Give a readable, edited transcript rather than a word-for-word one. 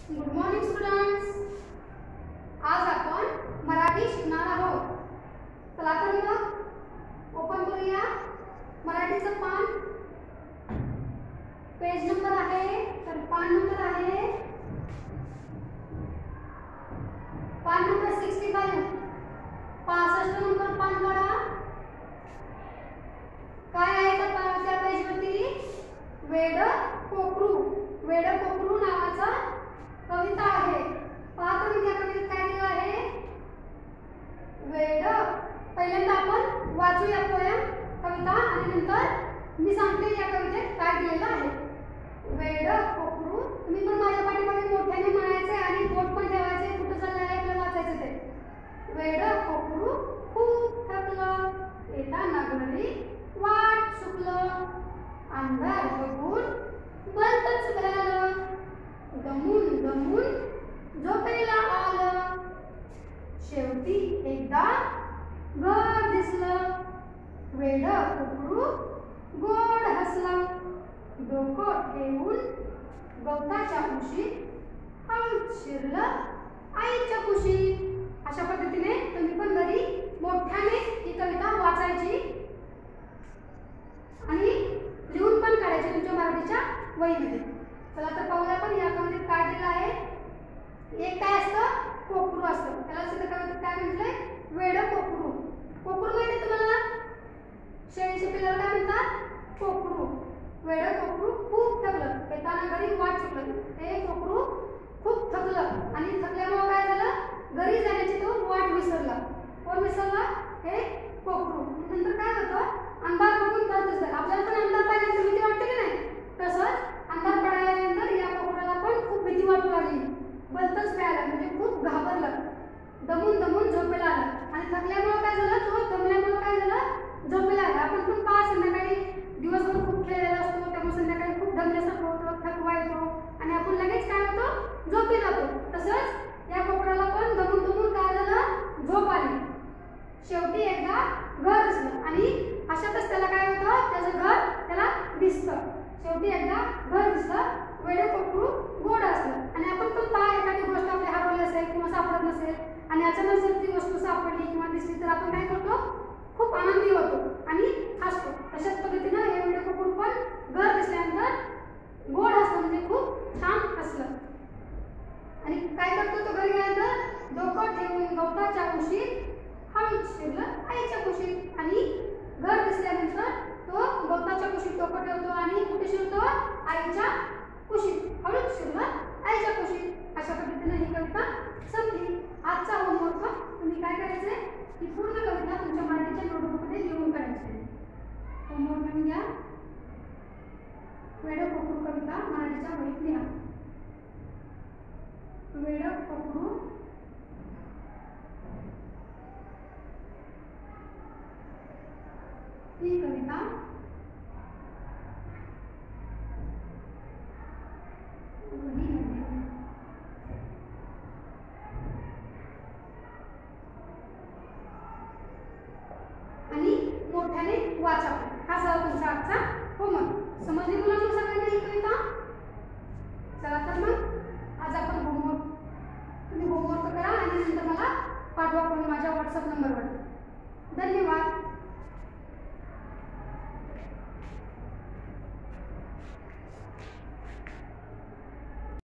Good morning students. आज आपण मराठी शिकणार आहोत. चला तर मग ओपन करूया मराठीचं पान. पेज नंबर आहे तर पान नंबर आहे पान नंबर 65. 65 नंबर पान काढा. काय आहे त्या पेजवरती? वेड कोकरू. वेड कोकरू नावाचा कविता आहे. पहा तुम्ही या कवितेत काय दिलं आहे? वेड. पहिल्यांदा आपण वाचूया पोयम कविता आणि नंतर मी सांगते या कवितेत काय दिलेलं आहे. वेड कोकरू. तुम्ही पण माझ्या पाठीमागे मोठ्याने म्हणायचे आणि बोट पण ठेवायचे. कुठं चाललं आहे आपल्याला वाचायचं ते. वेड कोकरू खूप थकलं, येताना घरी वाट चुकलं, अंधार बघून भलतंच झालं, दमून दमून झोपेला आलं, शेवटी एकदा घर दिसलं, वेड कोकरू गोड हसलं, डोकं ठेवून गवताच्या कुशीत हळूच शिरलं आईच्या कुशीत. अशा पद्धतीने तुम्ही पण घरी मोठ्याने ही कविता वाचायची आणि लिहून पण काढायची तुमच्या मराठीच्या वहीमध्ये. चला तर पाहूया आपण या कवितेत काय दिलं आहे. एक काय असतं? कोकरू असतं. त्याला सुद्धा कवितेत काय म्हटलंय? वेड कोकरू. कोकरू माहिती तुम्हाला? शेळीच्या पिल्लाला काय म्हणतात? कोकरू. वेड कोकरू खूप थकलं, येताना घरी वाट चुकलं. हे कोकरू खूप थकलं आणि थकल्यामुळे काय झालं? घरी जाण्याची तो वाट विसरला. कोण विसरला? हे कोकरू. नंतर काय होतं? अंधार बघून भलतंच झालं. आपल्याला पण अंधार पाहिल्यानंतर भीती वाटते की नाही? तसंच अंधार पडल्यानंतर या कोकराला पण खूप भीती वाटू लागली. भलतंच मिळालं म्हणजे खूप घाबरलं. दमून दमून झोपेला आलं आणि थकल्यामुळे काय झालं? तो दमल्यामुळे काय झालं? झोपेला आला. आपण पण पहा संध्याकाळी दिवसभर खूप खेळलेला असतो, त्यामुळे संध्याकाळी खूप दमल्यासारखं होतं, थकवा येतो आणि आपण लगेच काय होतो? झोपी जातो. तसंच या कोकराला पण दमून दमून काय झालं? झोप आली. शेवटी एकदा घर दिसलं आणि अशातच त्याला काय होतं? त्याचं घर त्याला दिसतं. शेवटी एकदा घर दिसलं, वेड कोकरू गोड असलं. आणि आपण पण पहा एखादी गोष्ट आपली हरवली असेल किंवा सापडत नसेल आणि अचानक जर ती वस्तू सापडली किंवा दिसली तर आपण काय करतो? खूप आनंदी होतो आणि हसतो. तशाच पद्धतीनं हे वेड कोकरू पण घर दिसल्यानंतर गोड हसलं म्हणजे खूप छान हसलं. आणि काय करतो तो घरी गेल्यानंतर? डोकं ठेवून गवताच्या कुशीत हळूच शिरलं आईच्या कुशीत. आणि घर दिसल्यानंतर तो गवताच्या कुशीत डोकं ठेवतो आणि कुठे शिरतो? आईच्या कुशीत. हळूच शिरलं आईच्या कुशीत. अशा पद्धतीने ही कविता संपली. आजचा होमवर्क तुम्ही काय करायचंय? ही पूर्ण कविता तुमच्या मराठीच्या नोटबुकमध्ये लिहून काढायची. होमवर्क लिहून घ्या. वेड कोकरू कविता मराठीच्या वहीत लिहा. वेड कोकरू ही कविता आणि मोठ्याने वाचा. हा झाला तुमचा आजचा होमवर्क. समजली मुलांना सगळ्यांना ही कविता? चला तर मग आज आपण तुम्ही होमवर्क करा आणि नंतर मला पाठवा माझ्या व्हॉट्सअप नंबरवर. धन्यवाद.